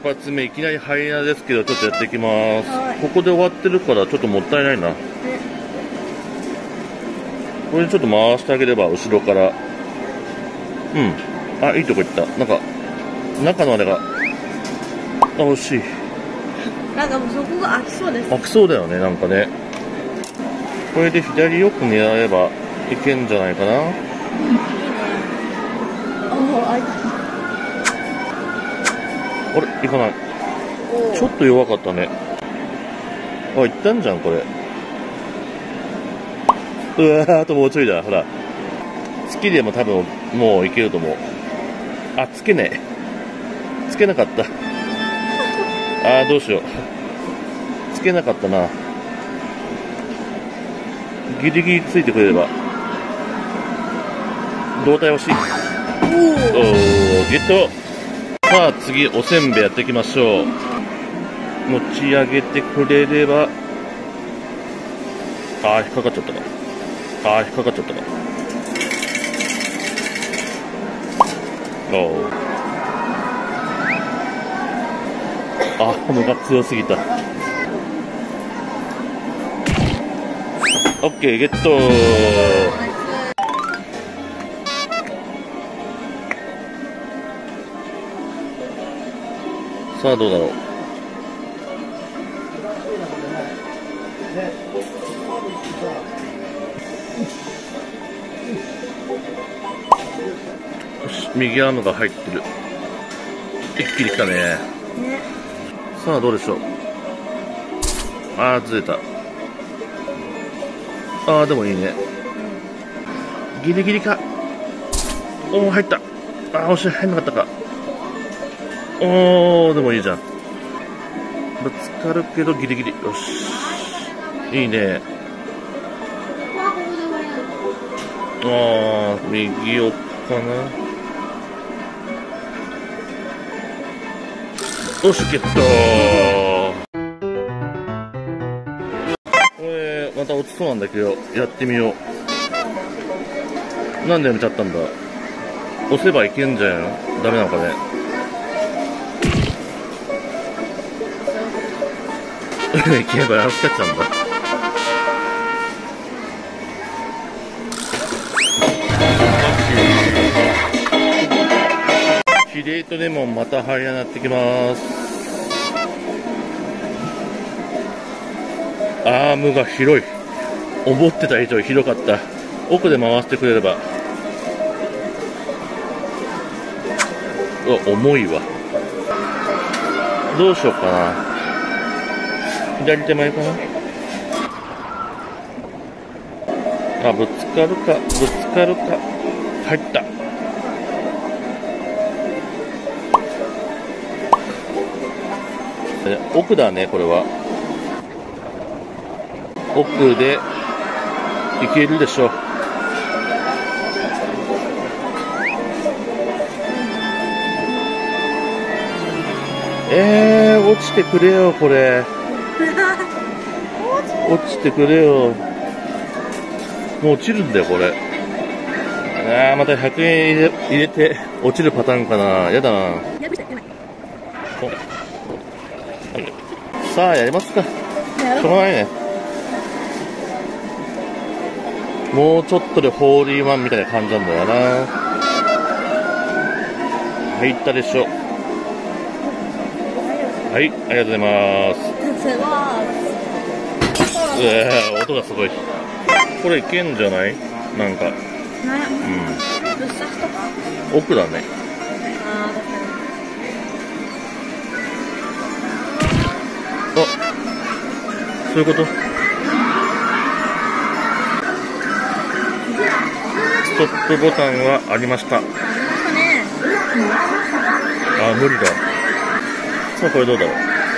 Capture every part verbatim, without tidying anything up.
発目いきなりハイエナですけど、ちょっとやっていきます。ここで終わってるからちょっともったいないな。これでちょっと回してあげれば後ろから。うん、あ、いいとこ行った。なんか中のあれが、あ、惜しい。 なんかもうそこが開きそうです。 開きそうだよね、なんかね。これで左よく狙えばいけんじゃないかな。いいね。 おお、開いた。 あれ、いかない。ちょっと弱かったね。あ、いったんじゃん、これ。うわー、あともうちょいだ、ほら。月でも多分、もういけると思う。あ、つけねえ。つけなかった。あー、どうしよう。つけなかったな。ギリギリついてくれれば。胴体惜しい。おー、ゲット。さあ次、おせんべいやっていきましょう。持ち上げてくれれば。あー、引っかかっちゃったか。あー、引っかかっちゃったか。おー。あ、このが強すぎた。オッケー、ゲット。さあどうだろう。よし、右アームが入ってる。一気に来たね。ね、さあどうでしょう。あー、ずれた。あー、でもいいね。ギリギリか。おー、入った。あー、惜しい、入んなかったか。おー、でもいいじゃん。ぶつかるけどギリギリ。よし、いいね。あー、右奥かな。よし、ゲットー。これまた落ちそうなんだけど、やってみよう。なんでやめちゃったんだ。押せばいけんじゃん。ダメなのかね。いけばやっちゃったんだ。キレートレモンまた入らなってきます。アームが広い。思ってた以上広かった。奥で回してくれれば。うわ、重いわ。どうしようかな。左手前かな。あ、ぶつかるか、ぶつかるか。入った。奥だね、これは。奥でいけるでしょう。えー、落ちてくれよ、これ。落ちてくれよ。もう落ちるんだよ、これ。あー、またひゃくえん入れ、入れて落ちるパターンかな。やだな。さあ、やりますか。しょうがないね。もうちょっとでホーリーワンみたいな感じなんだよな。入ったでしょ。はい、ありがとうございます。うわ、音がすごい。これいけんじゃない？なんか。うん。奥だね。あ、そういうこと？ストップボタンはありました。あ、無理だ。さあ、これどうだろう。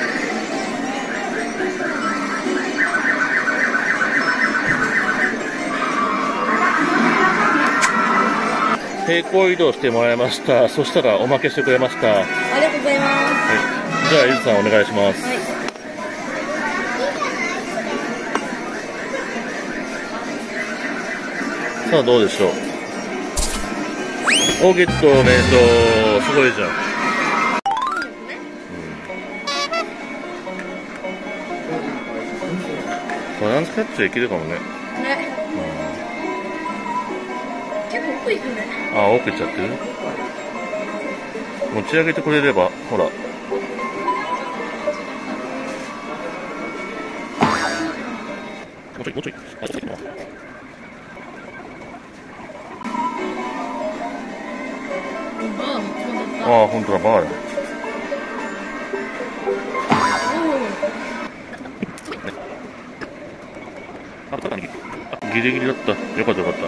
平行移動してもらいました。そしたらおまけしてくれました。 ありがとうございます。 はい、じゃあ、ゆずさんお願いします。はい、さあ、どうでしょう。お、ゲットおめでとう。すごいじゃん。 バランスキャッチできるかもね。 ね。結構奥行くね。 ああ、奥行っちゃってる。持ち上げてくれれば、ほら。もうちょい、もうちょい。あ、ちょっと。ああ、ほんとだ、バーだ。あ、ギリギリだった。よかったよかった。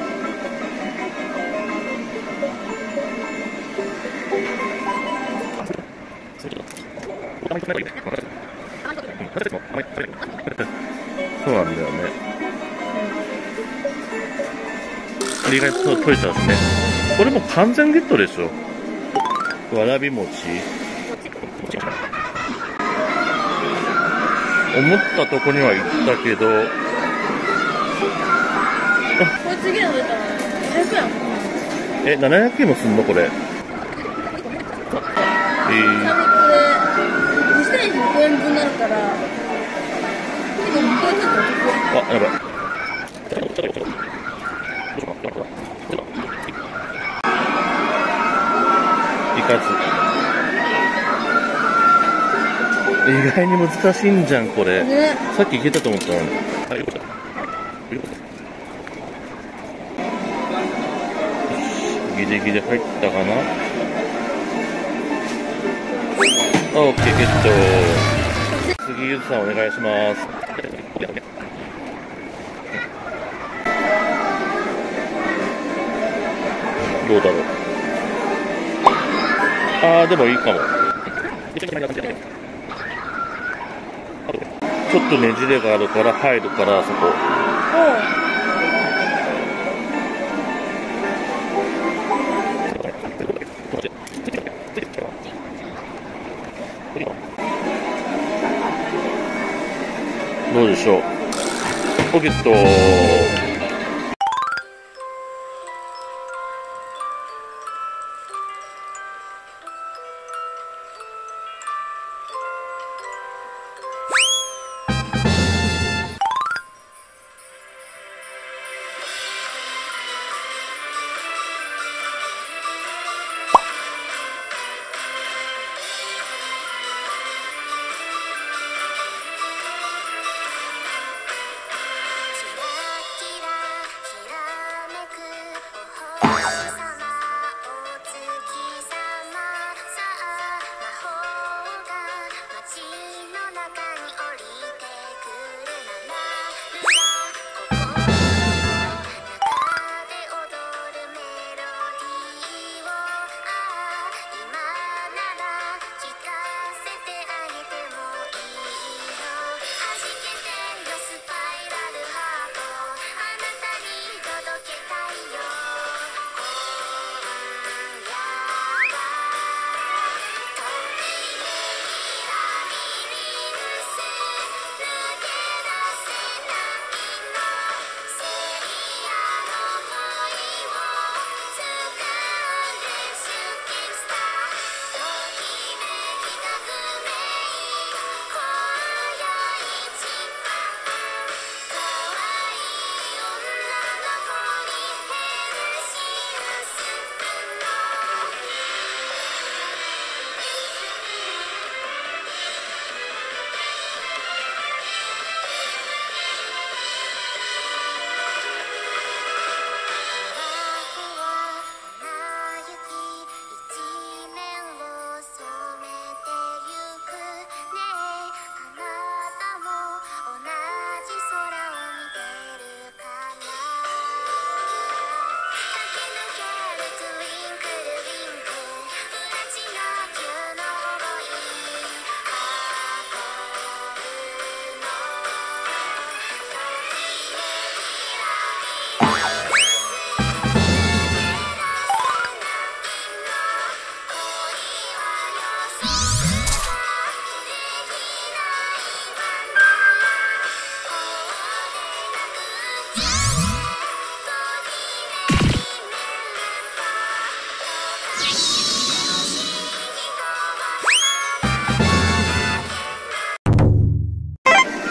そうなんだよね。意外と取れちゃうんですね。これも完全ゲットでしょ。わらび餅。思ったとこには行ったけど。 これ次の出たらごひゃくえん。 え、ななひゃくえんもすんのこれ。えちなみにこれにせんひゃくえんぶんになるから結構これちょっとお得。 あ、やばい。いかず。意外に難しいんじゃんこれ、 ね、 さっきいけたと思ったのに。あ、よかった。よかった。ギリギリ入ったかな。オッケー、ゲット。次ゆずさんお願いします。どうだろう。あー、でもいいかも。ちょっとねじれがあるから入るからそこ。どうでしょう。ポケット。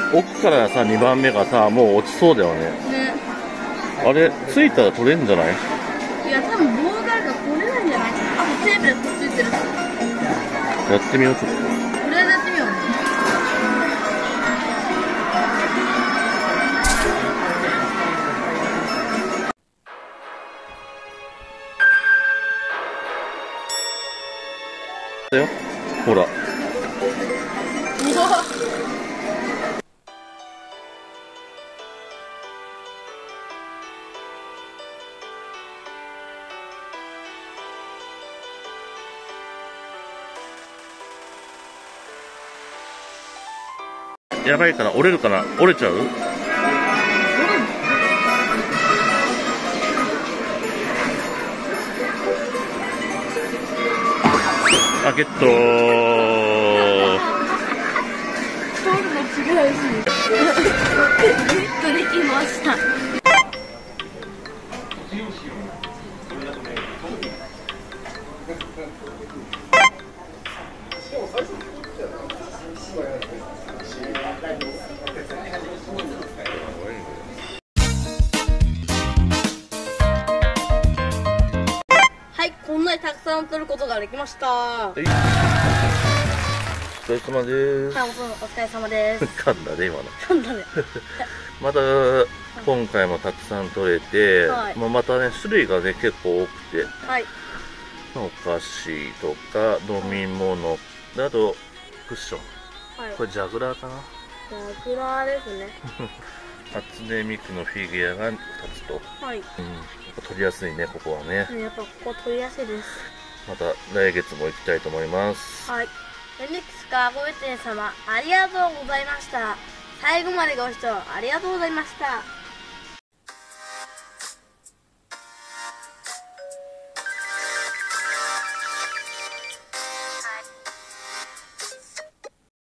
奥からさ、にばんめがさ、もう落ちそうだよね。 ね。 あれ、ついたら取れるんじゃない？ いや、多分棒があるから取れないんじゃない？あとテープでくっついてるし。 やってみよう、ちょっと。 とりあえずやってみようね。 だよ。ほら。 うわ。 やばいかな、折れるかな、折れちゃう？あ、ゲットー。 取るの違うし。ゲットできました。はい、こんなにたくさん取ることができました。ははい、お疲れ様でーす。 い、お疲れ様です。 噛んだね、今の。 なんだね。 また、今回もたくさん取れて、 はい、 まあ、またね、種類がね、結構多くて、 はい、 お菓子とか飲み物など、クッション。 はい、 これジャグラーかな？ ジャグラーですね。 初音ミクのフィギュアがふたつと。 はい。うん。 取りやすいね、ここはね。 やっぱここ取りやすいです。 また来月も行きたいと思います。 はい。フェニックスカーごいてん様、ありがとうございました。最後までご視聴ありがとうございました。